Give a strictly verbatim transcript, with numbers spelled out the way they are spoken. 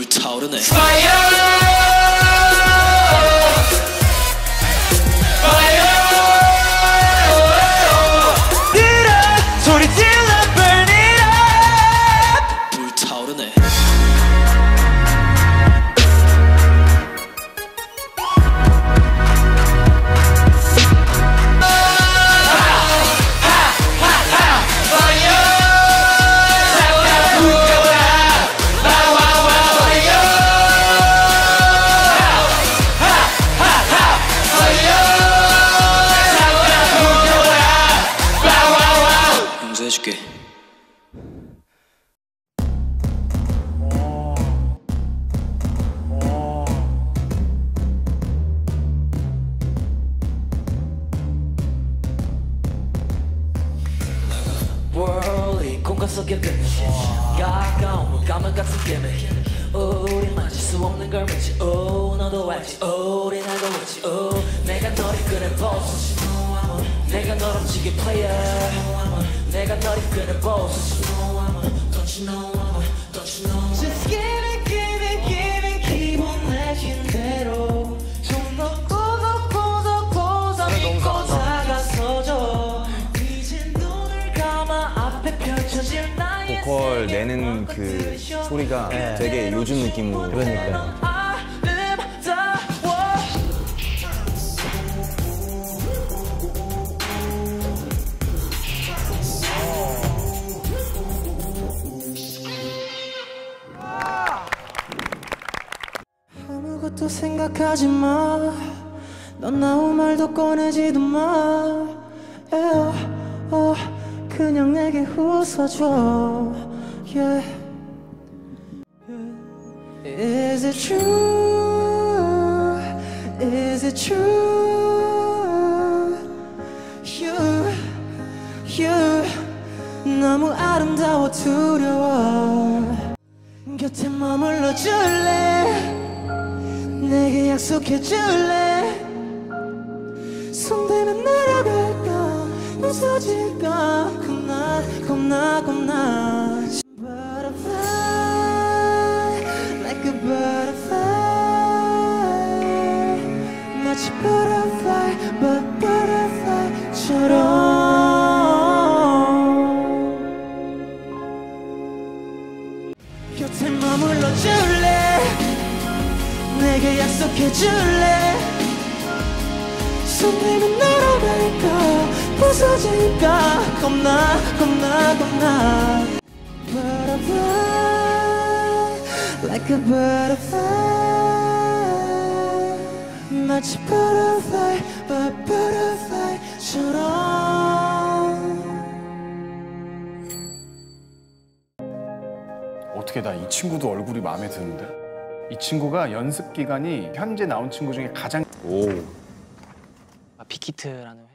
불타오르네. 소리 질러 burn it up. 불타오르네. 용서해줄게. 월이 공간 속에 그 가까운 물감을 같은 기믹 우리 만질 수 없는 걸 믿지 오 너도 알지 우린 알고 있지 오 내가 너를 끄는 보스 내가 널 움직인 플레이어 내가 너를 끄는 보스 Don't you know Don't you know Just give it give it give it 기분 내신 대로 좀 더 고속 고속 고속 믿고 다가서줘 이제 눈을 감아 앞에 펼쳐질 나의 보컬 내는 그 소리가 네. 되게 요즘 느낌으로. 그러니까요. 아무것도 생각하지 마. 넌 아무 말도 꺼내지도 마. Yeah, oh, 그냥 내게 웃어줘. Yeah. Is it true? Is it true? You, you 너무 아름다워 두려워. 곁에 머물러 줄래? 내게 약속해 줄래? 손대면 날아갈까? 부서질까? 겁나 겁나 겁나. Butterfly, like a butterfly. 마치 butterfly, but butterfly처럼. 곁에 머물러 줄래? 내게 약속해 줄래? 손대면 날아갈까? 부서질까? 겁나 겁나 겁나. Butterfly, like a butterfly. 마치 butterfly, but butterfly처럼. 어떻게 나 이 친구도 얼굴이 마음에 드는데? 이 친구가 연습 기간이 현재 나온 친구 중에 가장. 오. 아, 빅히트라는